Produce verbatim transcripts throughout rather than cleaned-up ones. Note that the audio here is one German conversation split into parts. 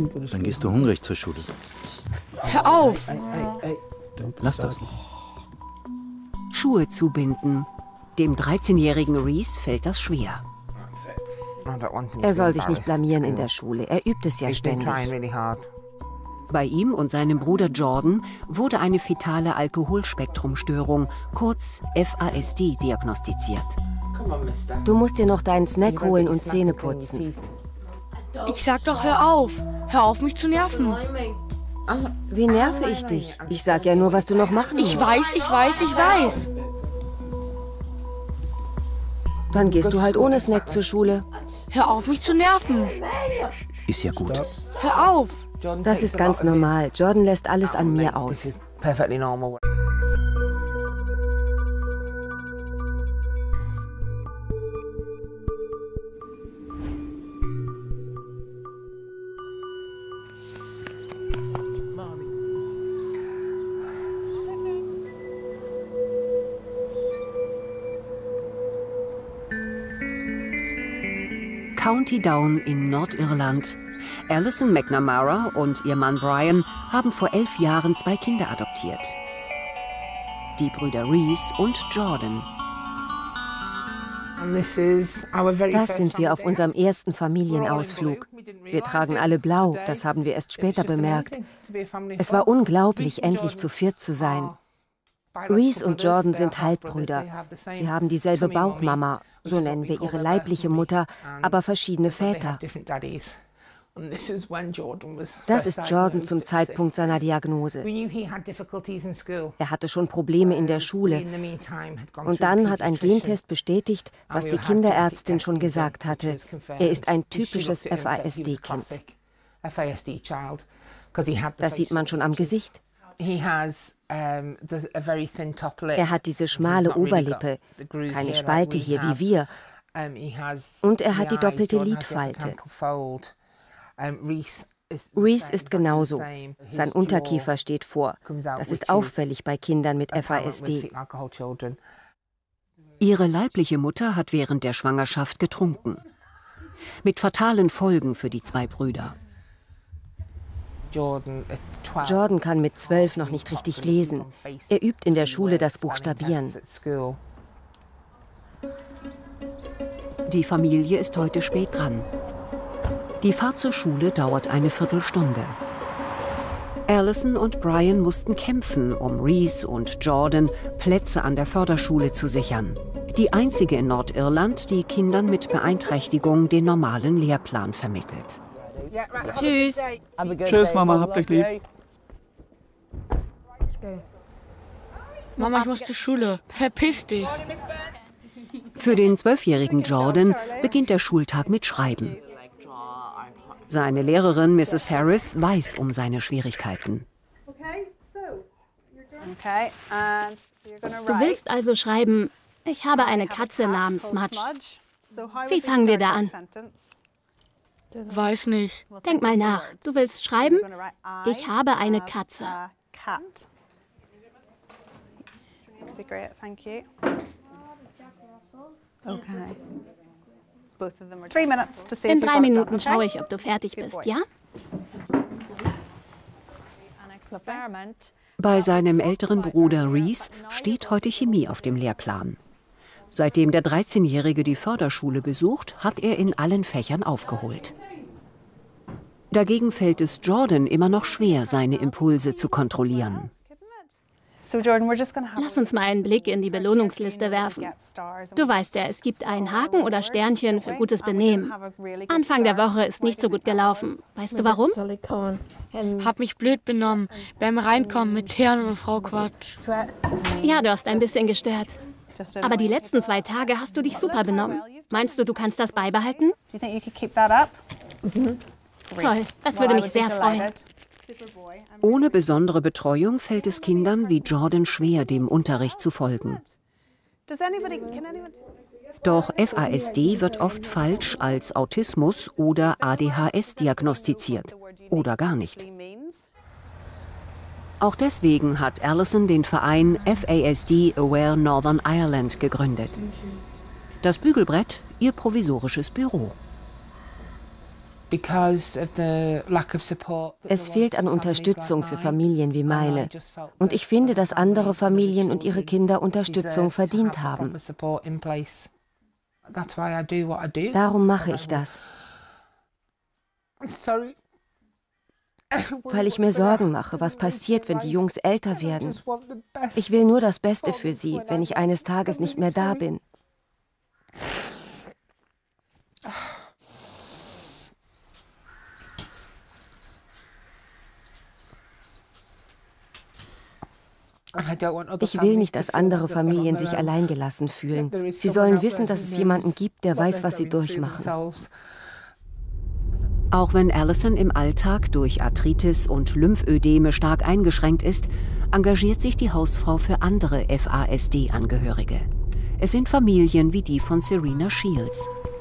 Dann gehst du hungrig zur Schule. Hör auf! Lass das. Schuhe zubinden. Dem dreizehnjährigen Reese fällt das schwer. Er soll sich nicht blamieren in der Schule. Er übt es ja ständig. Bei ihm und seinem Bruder Jordan wurde eine fetale Alkoholspektrumstörung, kurz F A S D, diagnostiziert. Du musst dir noch deinen Snack holen und Zähne putzen. Ich sag doch, hör auf! Hör auf, mich zu nerven! Wie nerve ich dich? Ich sag ja nur, was du noch machen musst. Ich weiß, ich weiß, ich weiß! Dann gehst du halt ohne Snack zur Schule. Hör auf, mich zu nerven! Ist ja gut. Hör auf! Das ist ganz normal. Jordan lässt alles an mir aus. County Down in Nordirland. Alison McNamara und ihr Mann Brian haben vor elf Jahren zwei Kinder adoptiert. Die Brüder Reese und Jordan. Das sind wir auf unserem ersten Familienausflug. Wir tragen alle blau, das haben wir erst später bemerkt. Es war unglaublich, endlich zu viert zu sein. Reese und Jordan sind Halbbrüder. Sie haben dieselbe Bauchmama, so nennen wir ihre leibliche Mutter, aber verschiedene Väter. Das ist Jordan zum Zeitpunkt seiner Diagnose. Er hatte schon Probleme in der Schule. Und dann hat ein Gentest bestätigt, was die Kinderärztin schon gesagt hatte. Er ist ein typisches F A S D-Kind. Das sieht man schon am Gesicht. Er hat diese schmale Oberlippe, keine Spalte hier wie wir. Und er hat die doppelte Lidfalte. Reese ist genauso. Sein Unterkiefer steht vor. Das ist auffällig bei Kindern mit F A S D. Ihre leibliche Mutter hat während der Schwangerschaft getrunken. Mit fatalen Folgen für die zwei Brüder. Jordan kann mit zwölf noch nicht richtig lesen. Er übt in der Schule das Buchstabieren. Die Familie ist heute spät dran. Die Fahrt zur Schule dauert eine Viertelstunde. Alison und Brian mussten kämpfen, um Reese und Jordan Plätze an der Förderschule zu sichern. Die einzige in Nordirland, die Kindern mit Beeinträchtigung den normalen Lehrplan vermittelt. Tschüss. Tschüss, Mama, habt euch lieb. Mama, ich muss zur Schule. Verpiss dich. Für den zwölfjährigen Jordan beginnt der Schultag mit Schreiben. Seine Lehrerin, Misses Harris, weiß um seine Schwierigkeiten. Du willst also schreiben, ich habe eine Katze namens Smudge. Wie fangen wir da an? Weiß nicht. Denk mal nach. Du willst schreiben, ich habe eine Katze. In drei Minuten schaue ich, ob du fertig bist, ja? Bei seinem älteren Bruder Reese steht heute Chemie auf dem Lehrplan. Seitdem der dreizehnjährige die Förderschule besucht, hat er in allen Fächern aufgeholt. Dagegen fällt es Jordan immer noch schwer, seine Impulse zu kontrollieren. Lass uns mal einen Blick in die Belohnungsliste werfen. Du weißt ja, es gibt einen Haken oder Sternchen für gutes Benehmen. Anfang der Woche ist nicht so gut gelaufen. Weißt du warum? Hab mich blöd benommen beim Reinkommen mit Herrn und Frau Quatsch. Ja, du hast ein bisschen gestört. Aber die letzten zwei Tage hast du dich super benommen. Meinst du, du kannst das beibehalten? Toll, das würde mich sehr freuen. Ohne besondere Betreuung fällt es Kindern wie Jordan schwer, dem Unterricht zu folgen. Doch F A S D wird oft falsch als Autismus oder A D H S diagnostiziert. Oder gar nicht. Auch deswegen hat Alison den Verein F A S D Aware Northern Ireland gegründet. Das Bügelbrett, ihr provisorisches Büro. Es fehlt an Unterstützung für Familien wie meine. Und ich finde, dass andere Familien und ihre Kinder Unterstützung verdient haben. Darum mache ich das. Weil ich mir Sorgen mache, was passiert, wenn die Jungs älter werden. Ich will nur das Beste für sie, wenn ich eines Tages nicht mehr da bin. Ich will nicht, dass andere Familien sich alleingelassen fühlen. Sie sollen wissen, dass es jemanden gibt, der weiß, was sie durchmachen. Auch wenn Alison im Alltag durch Arthritis und Lymphödeme stark eingeschränkt ist, engagiert sich die Hausfrau für andere F A S D-Angehörige. Es sind Familien wie die von Serena Shields.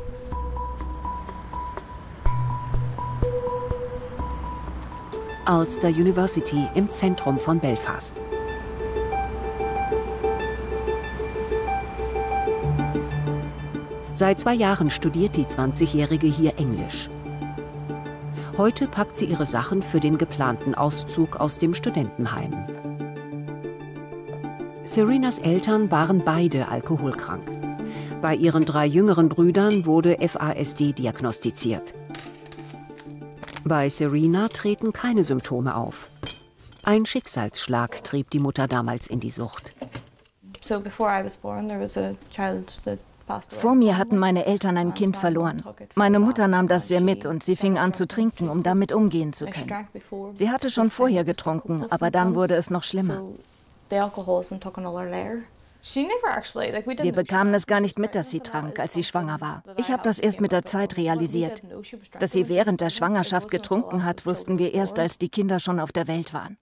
Ulster University im Zentrum von Belfast. Seit zwei Jahren studiert die zwanzigjährige hier Englisch. Heute packt sie ihre Sachen für den geplanten Auszug aus dem Studentenheim. Serenas Eltern waren beide alkoholkrank. Bei ihren drei jüngeren Brüdern wurde F A S D diagnostiziert. Bei Serena treten keine Symptome auf. Ein Schicksalsschlag trieb die Mutter damals in die Sucht. Vor mir hatten meine Eltern ein Kind verloren. Meine Mutter nahm das sehr mit und sie fing an zu trinken, um damit umgehen zu können. Sie hatte schon vorher getrunken, aber dann wurde es noch schlimmer. Wir bekamen es gar nicht mit, dass sie trank, als sie schwanger war. Ich habe das erst mit der Zeit realisiert. Dass sie während der Schwangerschaft getrunken hat, wussten wir erst, als die Kinder schon auf der Welt waren.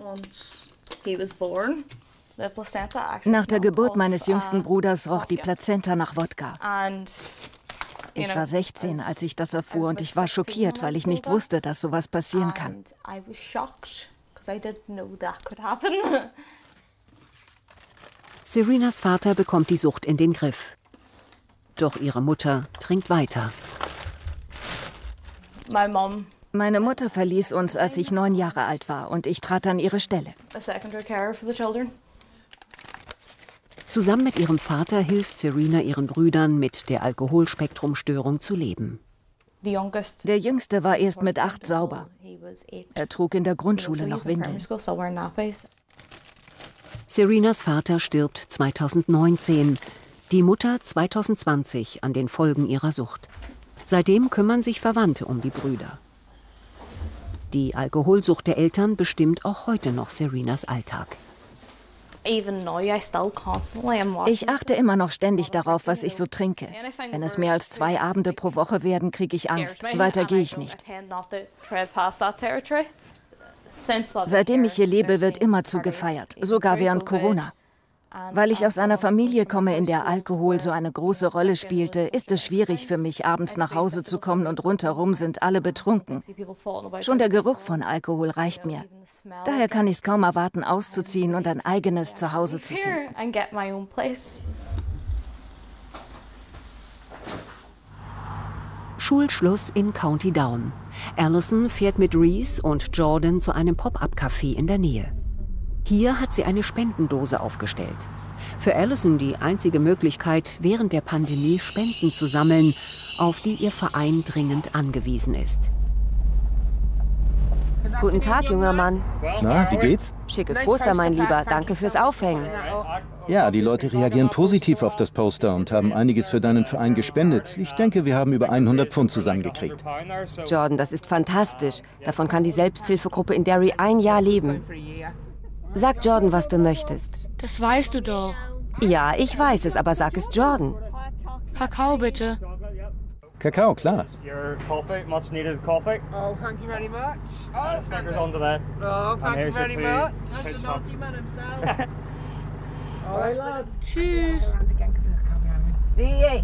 Nach der Geburt meines jüngsten Bruders roch die Plazenta nach Wodka. Ich war sechzehn, als ich das erfuhr, und ich war schockiert, weil ich nicht wusste, dass sowas passieren kann. Serenas Vater bekommt die Sucht in den Griff. Doch ihre Mutter trinkt weiter. Meine Mutter verließ uns, als ich neun Jahre alt war, und ich trat an ihre Stelle. Zusammen mit ihrem Vater hilft Serena ihren Brüdern, mit der Alkoholspektrumstörung zu leben. Der Jüngste war erst mit acht sauber. Er trug in der Grundschule noch Windeln. Serenas Vater stirbt zweitausendneunzehn, die Mutter zweitausendzwanzig an den Folgen ihrer Sucht. Seitdem kümmern sich Verwandte um die Brüder. Die Alkoholsucht der Eltern bestimmt auch heute noch Serenas Alltag. Ich achte immer noch ständig darauf, was ich so trinke. Wenn es mehr als zwei Abende pro Woche werden, kriege ich Angst. Weiter gehe ich nicht. Seitdem ich hier lebe, wird immerzu gefeiert, sogar während Corona. Weil ich aus einer Familie komme, in der Alkohol so eine große Rolle spielte, ist es schwierig für mich, abends nach Hause zu kommen und rundherum sind alle betrunken. Schon der Geruch von Alkohol reicht mir. Daher kann ich es kaum erwarten, auszuziehen und ein eigenes Zuhause zu finden. Schulschluss in County Down. Alison fährt mit Reese und Jordan zu einem Pop-up-Café in der Nähe. Hier hat sie eine Spendendose aufgestellt. Für Alison die einzige Möglichkeit, während der Pandemie Spenden zu sammeln, auf die ihr Verein dringend angewiesen ist. Guten Tag, junger Mann. Na, wie geht's? Schickes Poster, mein Lieber. Danke fürs Aufhängen. Ja, die Leute reagieren positiv auf das Poster und haben einiges für deinen Verein gespendet. Ich denke, wir haben über hundert Pfund zusammengekriegt. Jordan, das ist fantastisch. Davon kann die Selbsthilfegruppe in Derry ein Jahr leben. Sag Jordan, was du möchtest. Das weißt du doch. Ja, ich weiß es, aber sag es Jordan. Kakao bitte. Kakao, klar. Your coffee, much needed coffee. Oh, thank you very much. Oh, stickers under there. Oh, thank you very much. That's the naughty man himself. Alright, lads. Tschüss. See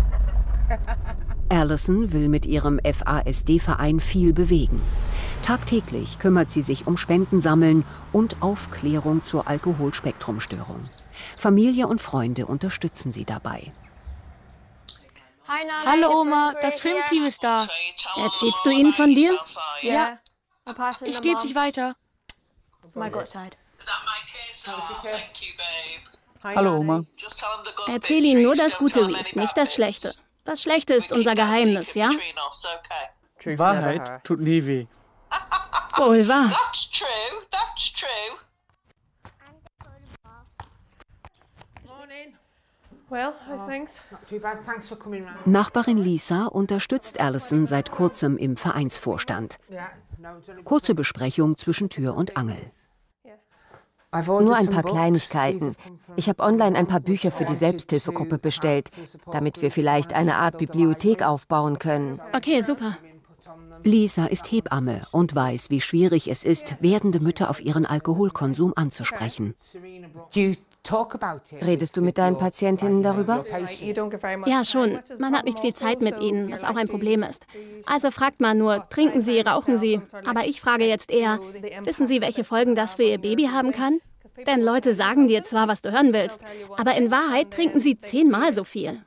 Alison will mit ihrem F A S D-Verein viel bewegen. Tagtäglich kümmert sie sich um Spendensammeln und Aufklärung zur Alkoholspektrumstörung. Familie und Freunde unterstützen sie dabei. Hallo Oma, das Filmteam ist da. Erzählst du ihnen von dir? Ja. Ich gebe dich weiter. Hallo Oma. Erzähl ihnen nur das Gute, Reese, nicht das Schlechte. Das Schlechte ist unser Geheimnis, ja? Wahrheit tut nie weh. Wohl wahr. Nachbarin Lisa unterstützt Alison seit kurzem im Vereinsvorstand. Kurze Besprechung zwischen Tür und Angel. Nur ein paar Kleinigkeiten. Ich habe online ein paar Bücher für die Selbsthilfegruppe bestellt, damit wir vielleicht eine Art Bibliothek aufbauen können. Okay, super. Lisa ist Hebamme und weiß, wie schwierig es ist, werdende Mütter auf ihren Alkoholkonsum anzusprechen. Redest du mit deinen Patientinnen darüber? Ja, schon. Man hat nicht viel Zeit mit ihnen, was auch ein Problem ist. Also fragt man nur, trinken Sie, rauchen Sie? Aber ich frage jetzt eher, wissen Sie, welche Folgen das für Ihr Baby haben kann? Denn Leute sagen dir zwar, was du hören willst, aber in Wahrheit trinken sie zehnmal so viel.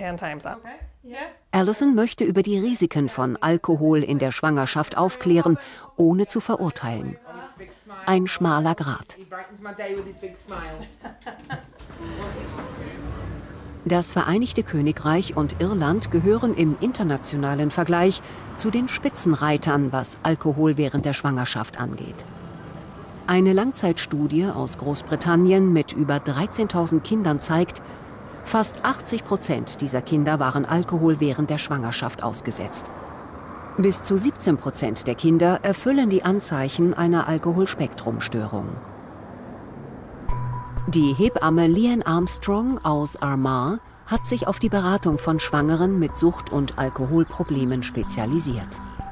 Alison möchte über die Risiken von Alkohol in der Schwangerschaft aufklären, ohne zu verurteilen. Ein schmaler Grat. Das Vereinigte Königreich und Irland gehören im internationalen Vergleich zu den Spitzenreitern, was Alkohol während der Schwangerschaft angeht. Eine Langzeitstudie aus Großbritannien mit über dreizehntausend Kindern zeigt, fast achtzig Prozent dieser Kinder waren Alkohol während der Schwangerschaft ausgesetzt. Bis zu siebzehn Prozent der Kinder erfüllen die Anzeichen einer Alkoholspektrumstörung. Die Hebamme Leanne Armstrong aus Armagh hat sich auf die Beratung von Schwangeren mit Sucht- und Alkoholproblemen spezialisiert.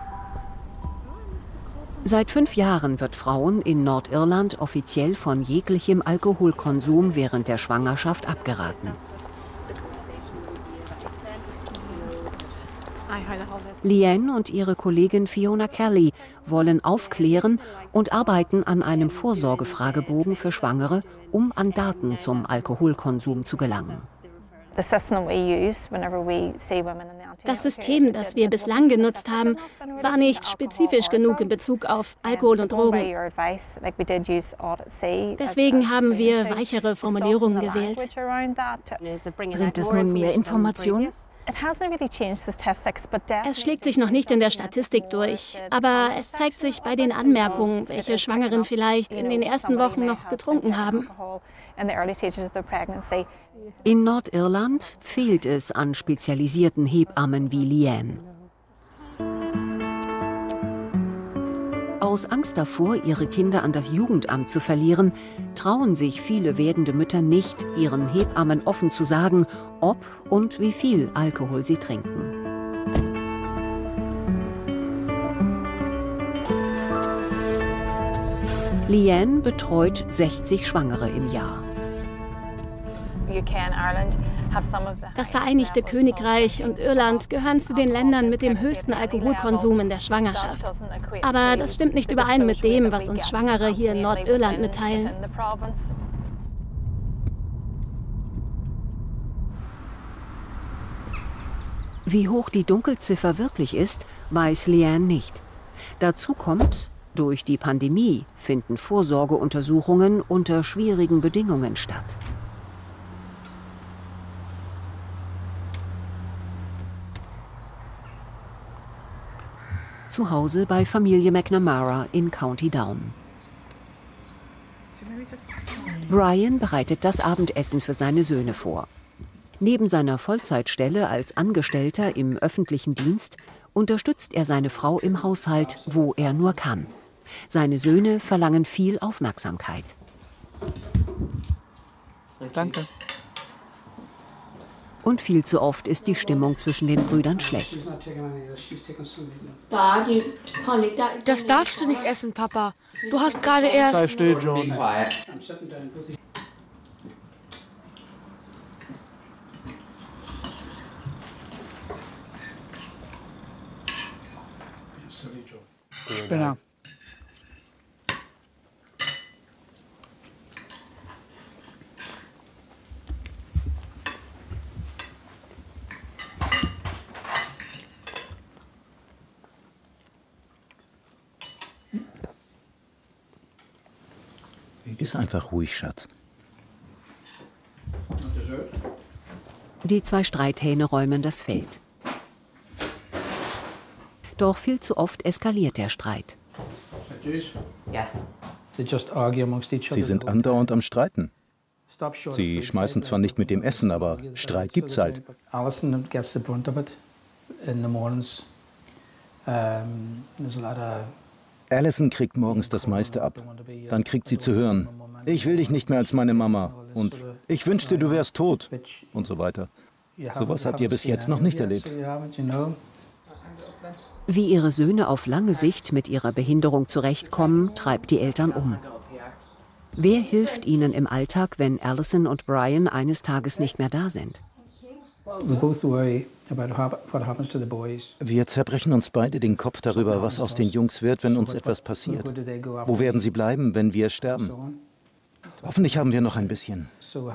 Seit fünf Jahren wird Frauen in Nordirland offiziell von jeglichem Alkoholkonsum während der Schwangerschaft abgeraten. Leanne und ihre Kollegin Fiona Kelly wollen aufklären und arbeiten an einem Vorsorgefragebogen für Schwangere, um an Daten zum Alkoholkonsum zu gelangen. Das System, das wir bislang genutzt haben, war nicht spezifisch genug in Bezug auf Alkohol und Drogen. Deswegen haben wir weichere Formulierungen gewählt. Bringt es nun mehr Informationen? Es schlägt sich noch nicht in der Statistik durch, aber es zeigt sich bei den Anmerkungen, welche Schwangeren vielleicht in den ersten Wochen noch getrunken haben. In Nordirland fehlt es an spezialisierten Hebammen wie Leanne. Aus Angst davor, ihre Kinder an das Jugendamt zu verlieren, trauen sich viele werdende Mütter nicht, ihren Hebammen offen zu sagen, ob und wie viel Alkohol sie trinken. Leanne betreut sechzig Schwangere im Jahr. Das Vereinigte Königreich und Irland gehören zu den Ländern mit dem höchsten Alkoholkonsum in der Schwangerschaft. Aber das stimmt nicht überein mit dem, was uns Schwangere hier in Nordirland mitteilen. Wie hoch die Dunkelziffer wirklich ist, weiß Leanne nicht. Dazu kommt, durch die Pandemie finden Vorsorgeuntersuchungen unter schwierigen Bedingungen statt. Zu Hause bei Familie McNamara in County Down. Brian bereitet das Abendessen für seine Söhne vor. Neben seiner Vollzeitstelle als Angestellter im öffentlichen Dienst unterstützt er seine Frau im Haushalt, wo er nur kann. Seine Söhne verlangen viel Aufmerksamkeit. Danke. Und viel zu oft ist die Stimmung zwischen den Brüdern schlecht. Das darfst du nicht essen, Papa. Du hast gerade erst... Sei still, John. Spinner. Iss einfach ruhig, Schatz. Die zwei Streithähne räumen das Feld. Doch viel zu oft eskaliert der Streit. Sie sind andauernd am Streiten. Sie schmeißen zwar nicht mit dem Essen, aber Streit gibt's halt. Allison kriegt morgens das meiste ab. Dann kriegt sie zu hören, ich will dich nicht mehr als meine Mama und ich wünschte, du wärst tot und so weiter. Sowas habt ihr bis jetzt noch nicht erlebt. Wie ihre Söhne auf lange Sicht mit ihrer Behinderung zurechtkommen, treibt die Eltern um. Wer hilft ihnen im Alltag, wenn Allison und Brian eines Tages nicht mehr da sind? Wir zerbrechen uns beide den Kopf darüber, was aus den Jungs wird, wenn uns etwas passiert. Wo werden sie bleiben, wenn wir sterben? Hoffentlich haben wir noch ein bisschen.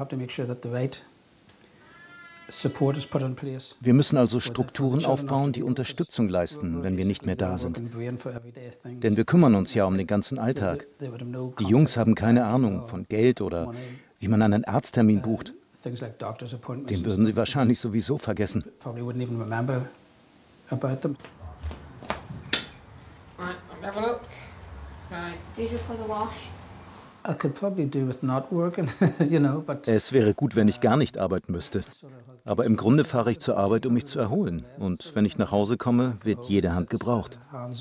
Wir müssen also Strukturen aufbauen, die Unterstützung leisten, wenn wir nicht mehr da sind. Denn wir kümmern uns ja um den ganzen Alltag. Die Jungs haben keine Ahnung von Geld oder wie man einen Arzttermin bucht. Den würden sie wahrscheinlich sowieso vergessen. Es wäre gut, wenn ich gar nicht arbeiten müsste. Aber im Grunde fahre ich zur Arbeit, um mich zu erholen. Und wenn ich nach Hause komme, wird jede Hand gebraucht.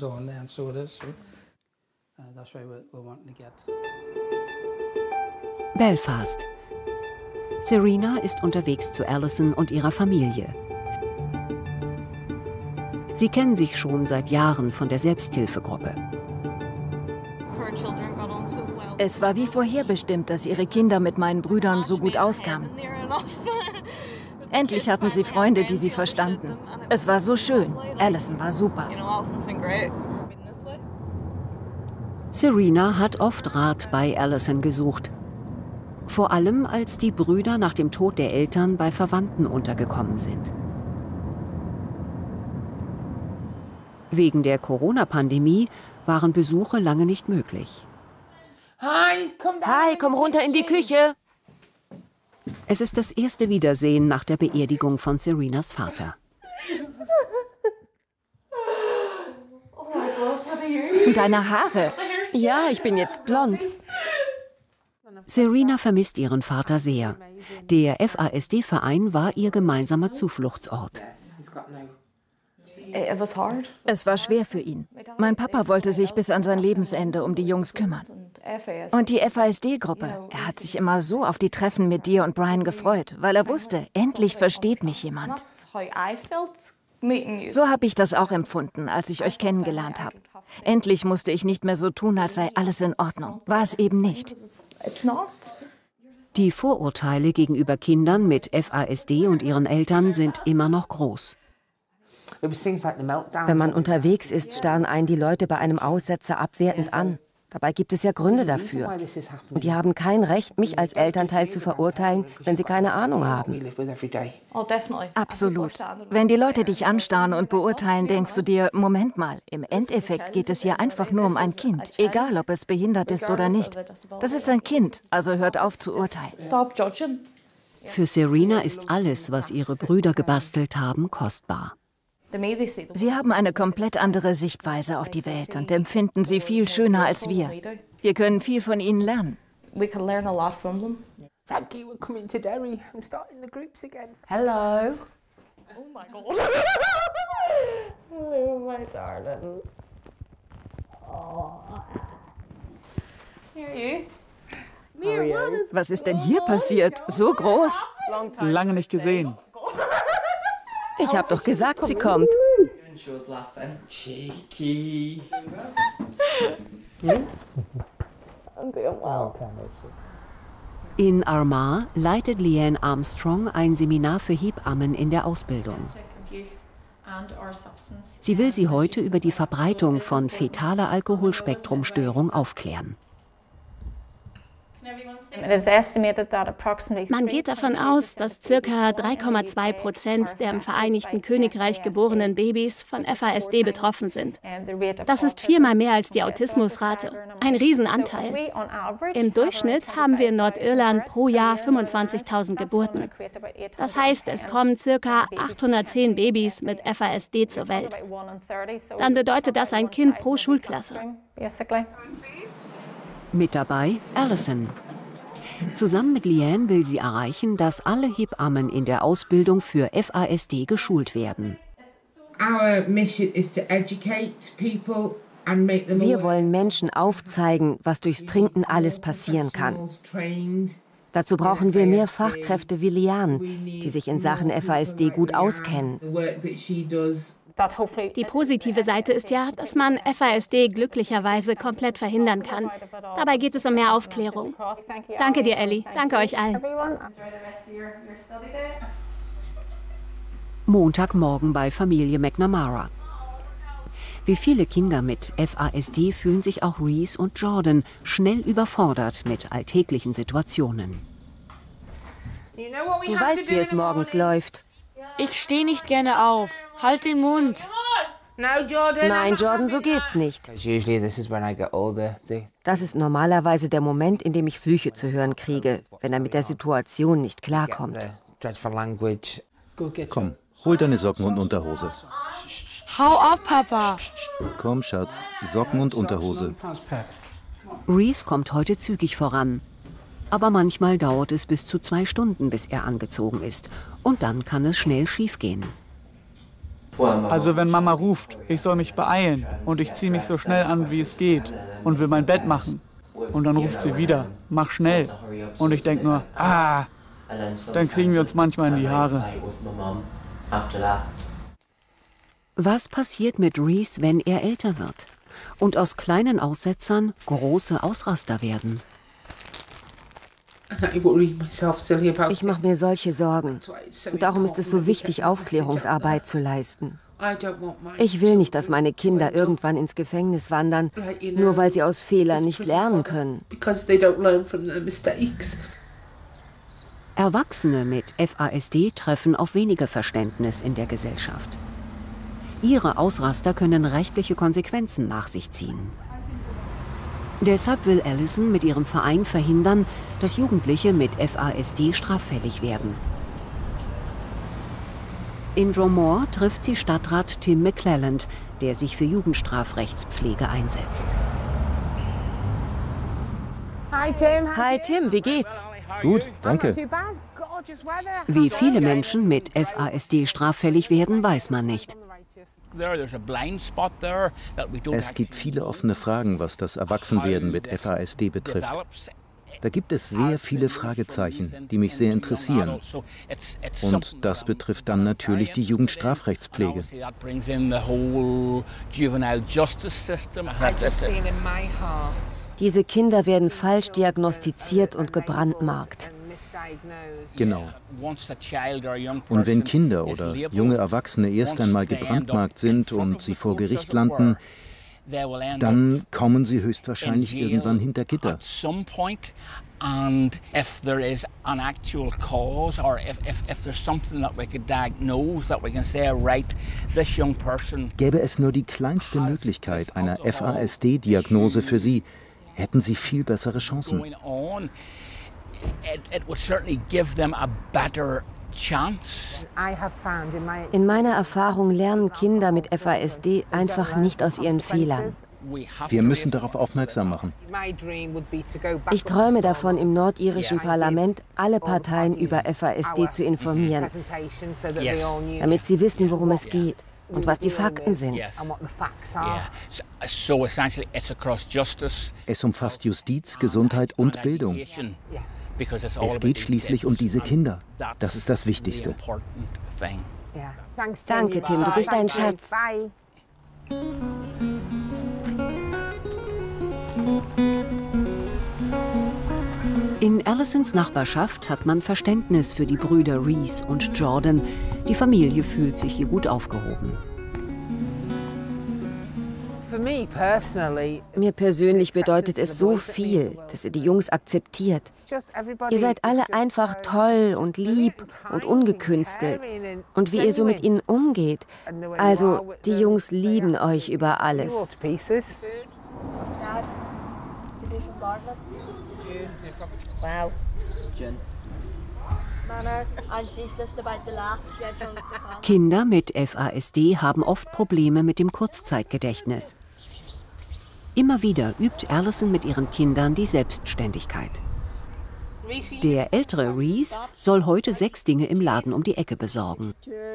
Belfast. Serena ist unterwegs zu Allison und ihrer Familie. Sie kennen sich schon seit Jahren von der Selbsthilfegruppe. Es war wie vorherbestimmt, dass ihre Kinder mit meinen Brüdern so gut auskamen. Endlich hatten sie Freunde, die sie verstanden. Es war so schön. Allison war super. Serena hat oft Rat bei Allison gesucht. Vor allem, als die Brüder nach dem Tod der Eltern bei Verwandten untergekommen sind. Wegen der Corona-Pandemie waren Besuche lange nicht möglich. Hi, komm runter in die Küche. Es ist das erste Wiedersehen nach der Beerdigung von Serenas Vater. Deine Haare. Ja, ich bin jetzt blond. Serena vermisst ihren Vater sehr. Der F A S D-Verein war ihr gemeinsamer Zufluchtsort. Es war schwer für ihn. Mein Papa wollte sich bis an sein Lebensende um die Jungs kümmern. Und die F A S D-Gruppe, er hat sich immer so auf die Treffen mit dir und Brian gefreut, weil er wusste, endlich versteht mich jemand. So habe ich das auch empfunden, als ich euch kennengelernt habe. Endlich musste ich nicht mehr so tun, als sei alles in Ordnung. War es eben nicht. Die Vorurteile gegenüber Kindern mit F A S D und ihren Eltern sind immer noch groß. Wenn man unterwegs ist, starren einen die Leute bei einem Aussetzer abwertend an. Dabei gibt es ja Gründe dafür. Und die haben kein Recht, mich als Elternteil zu verurteilen, wenn sie keine Ahnung haben. Absolut. Wenn die Leute dich anstarren und beurteilen, denkst du dir, Moment mal, im Endeffekt geht es hier einfach nur um ein Kind, egal ob es behindert ist oder nicht. Das ist ein Kind, also hört auf zu urteilen. Für Serena ist alles, was ihre Brüder gebastelt haben, kostbar. Sie haben eine komplett andere Sichtweise auf die Welt und empfinden sie viel schöner als wir. Wir können viel von ihnen lernen. Hello. Oh my God. Oh my darling. Oh. Here you. Was ist denn hier passiert? So groß? Lange nicht gesehen. Ich habe doch gesagt, sie kommt. Cheeky. In Armagh leitet Leanne Armstrong ein Seminar für Hebammen in der Ausbildung. Sie will sie heute über die Verbreitung von fetaler Alkoholspektrumstörung aufklären. Can everyone Man geht davon aus, dass ca. drei Komma zwei Prozent der im Vereinigten Königreich geborenen Babys von F A S D betroffen sind. Das ist viermal mehr als die Autismusrate. Ein Riesenanteil. Im Durchschnitt haben wir in Nordirland pro Jahr fünfundzwanzigtausend Geburten. Das heißt, es kommen ca. achthundertzehn Babys mit F A S D zur Welt. Dann bedeutet das ein Kind pro Schulklasse. Mit dabei Alison. Zusammen mit Leanne will sie erreichen, dass alle Hebammen in der Ausbildung für F A S D geschult werden. Wir wollen Menschen aufzeigen, was durchs Trinken alles passieren kann. Dazu brauchen wir mehr Fachkräfte wie Leanne, die sich in Sachen F A S D gut auskennen. Die positive Seite ist ja, dass man F A S D glücklicherweise komplett verhindern kann. Dabei geht es um mehr Aufklärung. Danke dir, Ellie. Danke euch allen. Montagmorgen bei Familie McNamara. Wie viele Kinder mit F A S D fühlen sich auch Reese und Jordan schnell überfordert mit alltäglichen Situationen. Du weißt, wie es morgens läuft. Ich stehe nicht gerne auf. Halt den Mund. Nein, Jordan, so geht's nicht. Das ist normalerweise der Moment, in dem ich Flüche zu hören kriege, wenn er mit der Situation nicht klarkommt. Komm, hol deine Socken und Unterhose. Hau ab, Papa. Komm, Schatz, Socken und Unterhose. Reese kommt heute zügig voran. Aber manchmal dauert es bis zu zwei Stunden, bis er angezogen ist. Und dann kann es schnell schiefgehen. Also wenn Mama ruft, ich soll mich beeilen und ich ziehe mich so schnell an, wie es geht und will mein Bett machen. Und dann ruft sie wieder, mach schnell. Und ich denke nur, ah, dann kriegen wir uns manchmal in die Haare. Was passiert mit Reese, wenn er älter wird? Und aus kleinen Aussetzern große Ausraster werden? Ich mache mir solche Sorgen. Und darum ist es so wichtig, Aufklärungsarbeit zu leisten. Ich will nicht, dass meine Kinder irgendwann ins Gefängnis wandern, nur weil sie aus Fehlern nicht lernen können. Erwachsene mit F A S D treffen auf weniger Verständnis in der Gesellschaft. Ihre Ausraster können rechtliche Konsequenzen nach sich ziehen. Deshalb will Alison mit ihrem Verein verhindern, dass Jugendliche mit F A S D straffällig werden. In Dromore trifft sie Stadtrat Tim McClelland, der sich für Jugendstrafrechtspflege einsetzt. Hi Tim. Hi Tim, wie geht's? Gut, danke. Wie viele Menschen mit F A S D straffällig werden, weiß man nicht. Es gibt viele offene Fragen, was das Erwachsenwerden mit F A S D betrifft. Da gibt es sehr viele Fragezeichen, die mich sehr interessieren. Und das betrifft dann natürlich die Jugendstrafrechtspflege. Diese Kinder werden falsch diagnostiziert und gebrandmarkt. Genau. Und wenn Kinder oder junge Erwachsene erst einmal gebrandmarkt sind und sie vor Gericht landen, dann kommen sie höchstwahrscheinlich irgendwann hinter Gitter. Gäbe es nur die kleinste Möglichkeit einer F A S D-Diagnose für sie, hätten sie viel bessere Chancen. In meiner Erfahrung lernen Kinder mit F A S D einfach nicht aus ihren Fehlern. Wir müssen darauf aufmerksam machen. Ich träume davon, im nordirischen Parlament alle Parteien über F A S D zu informieren, damit sie wissen, worum es geht und was die Fakten sind. Es umfasst Justiz, Gesundheit und Bildung. Es geht schließlich um diese Kinder. Das ist das Wichtigste. Danke, Tim. Du bist ein Schatz. In Alisons Nachbarschaft hat man Verständnis für die Brüder Reese und Jordan. Die Familie fühlt sich hier gut aufgehoben. Mir persönlich bedeutet es so viel, dass ihr die Jungs akzeptiert. Ihr seid alle einfach toll und lieb und ungekünstelt. Und wie ihr so mit ihnen umgeht. Also, die Jungs lieben euch über alles. Wow. Kinder mit F A S D haben oft Probleme mit dem Kurzzeitgedächtnis. Immer wieder übt Allison mit ihren Kindern die Selbstständigkeit. Der ältere Reese soll heute sechs Dinge im Laden um die Ecke besorgen.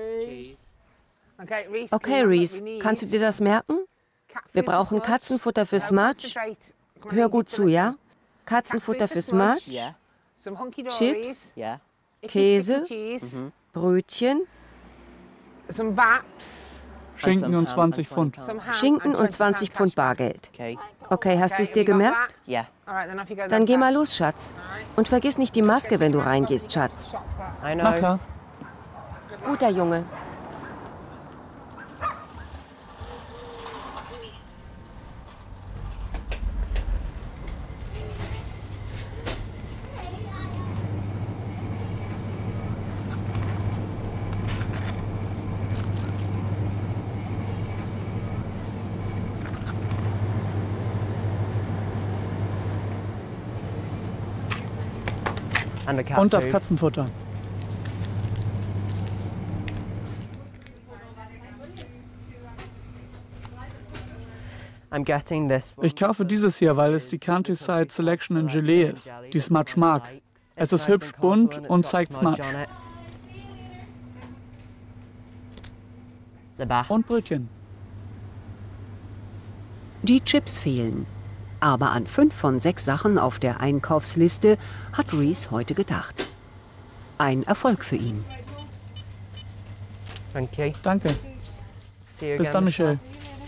Okay, Reese, kannst du dir das merken? Wir brauchen Katzenfutter für Smudge. Hör gut zu, ja? Katzenfutter für Smudge, Chips, Käse, Brötchen, Schinken und zwanzig Pfund. Schinken und zwanzig Pfund Bargeld. Okay, hast du es dir gemerkt? Ja. Dann geh mal los, Schatz. Und vergiss nicht die Maske, wenn du reingehst, Schatz. Na klar. Guter Junge. Und das Katzenfutter. Ich kaufe dieses hier, weil es die Countryside Selection in Gelee ist, die Smudge mag. Es ist hübsch bunt und zeigt Smudge. Und Brötchen. Die Chips fehlen. Aber an fünf von sechs Sachen auf der Einkaufsliste hat Reese heute gedacht. Ein Erfolg für ihn. Danke. Bis dann, Michelle.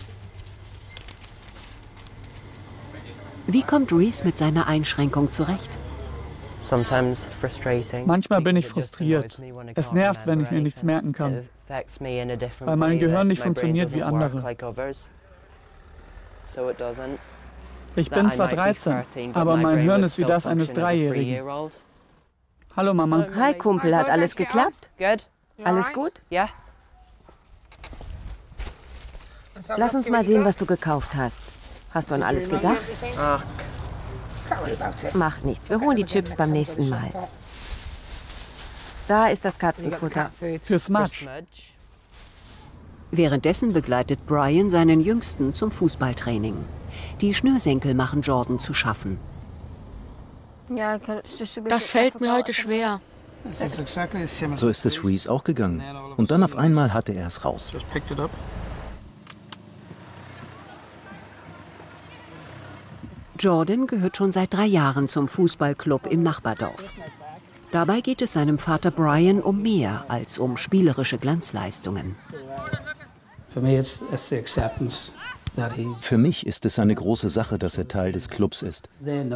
Wie kommt Reese mit seiner Einschränkung zurecht? Manchmal bin ich frustriert. Es nervt, wenn ich mir nichts merken kann, weil mein Gehirn nicht funktioniert wie andere. Ich bin zwar dreizehn, aber mein Hirn ist wie das eines Dreijährigen. Hallo Mama. Hi Kumpel, hat alles geklappt? Alles gut? Ja. Lass uns mal sehen, was du gekauft hast. Hast du an alles gedacht? Ach. Macht nichts, wir holen die Chips beim nächsten Mal. Da ist das Katzenfutter. Für Smudge. Währenddessen begleitet Brian seinen Jüngsten zum Fußballtraining. Die Schnürsenkel machen Jordan zu schaffen. Das fällt mir heute schwer. So ist es Reese auch gegangen. Und dann auf einmal hatte er es raus. Jordan gehört schon seit drei Jahren zum Fußballclub im Nachbardorf. Dabei geht es seinem Vater Brian um mehr als um spielerische Glanzleistungen. Für mich ist es eine große Sache, dass er Teil des Clubs ist.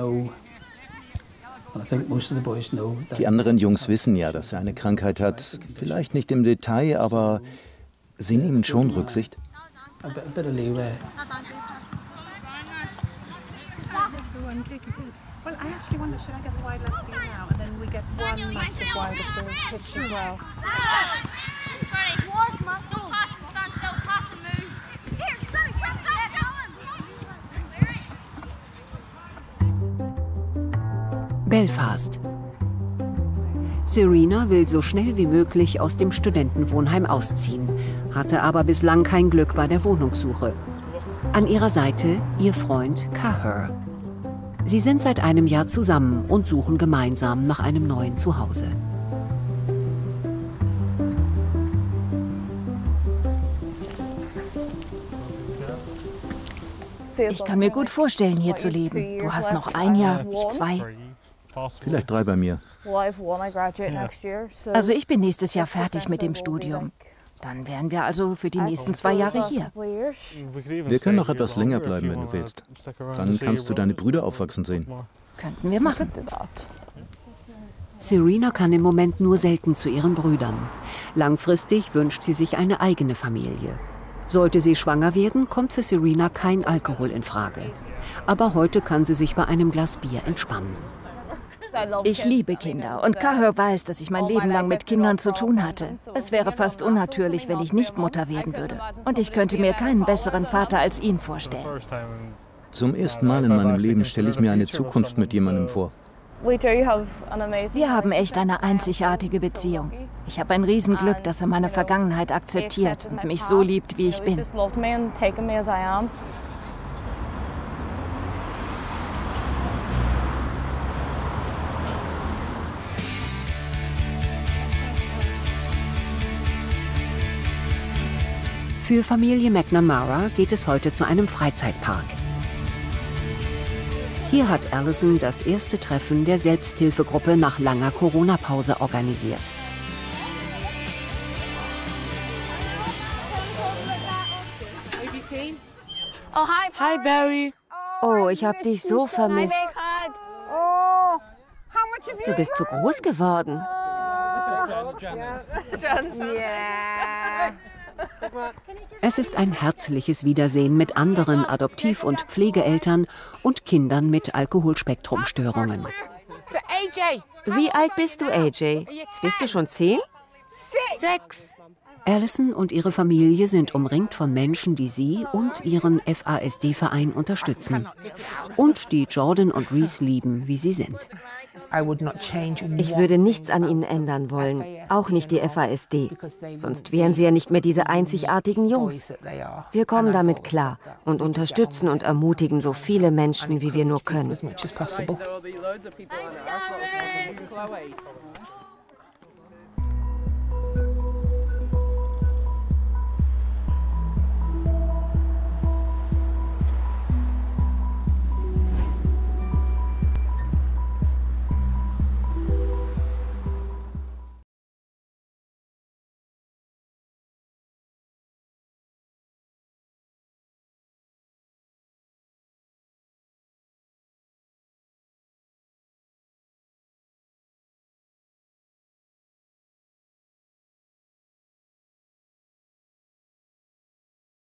Die anderen Jungs wissen ja, dass er eine Krankheit hat. Vielleicht nicht im Detail, aber sie nehmen schon Rücksicht. Belfast. Serena will so schnell wie möglich aus dem Studentenwohnheim ausziehen, hatte aber bislang kein Glück bei der Wohnungssuche. An ihrer Seite ihr Freund Caher. Sie sind seit einem Jahr zusammen und suchen gemeinsam nach einem neuen Zuhause. Ich kann mir gut vorstellen, hier zu leben. Du hast noch ein Jahr, ich zwei. Vielleicht drei bei mir. Also ich bin nächstes Jahr fertig mit dem Studium. Dann wären wir also für die nächsten zwei Jahre hier. Wir können noch etwas länger bleiben, wenn du willst. Dann kannst du deine Brüder aufwachsen sehen. Könnten wir machen. Serena kann im Moment nur selten zu ihren Brüdern. Langfristig wünscht sie sich eine eigene Familie. Sollte sie schwanger werden, kommt für Serena kein Alkohol in Frage. Aber heute kann sie sich bei einem Glas Bier entspannen. Ich liebe Kinder und Caher weiß, dass ich mein Leben lang mit Kindern zu tun hatte. Es wäre fast unnatürlich, wenn ich nicht Mutter werden würde. Und ich könnte mir keinen besseren Vater als ihn vorstellen. Zum ersten Mal in meinem Leben stelle ich mir eine Zukunft mit jemandem vor. Wir haben echt eine einzigartige Beziehung. Ich habe ein Riesenglück, dass er meine Vergangenheit akzeptiert und mich so liebt, wie ich bin. Für Familie McNamara geht es heute zu einem Freizeitpark. Hier hat Allison das erste Treffen der Selbsthilfegruppe nach langer Corona-Pause organisiert. Oh, hi, hi Barry. Oh, ich habe dich so vermisst. Du bist zu groß geworden. Es ist ein herzliches Wiedersehen mit anderen Adoptiv- und Pflegeeltern und Kindern mit Alkoholspektrumstörungen. Wie alt bist du, A J? Bist du schon zehn? Sechs. Allison und ihre Familie sind umringt von Menschen, die sie und ihren F A S D-Verein unterstützen. Und die Jordan und Reese lieben, wie sie sind. Ich würde nichts an ihnen ändern wollen, auch nicht die F A S D. Sonst wären sie ja nicht mehr diese einzigartigen Jungs. Wir kommen damit klar und unterstützen und ermutigen so viele Menschen, wie wir nur können. Thanks, Darren.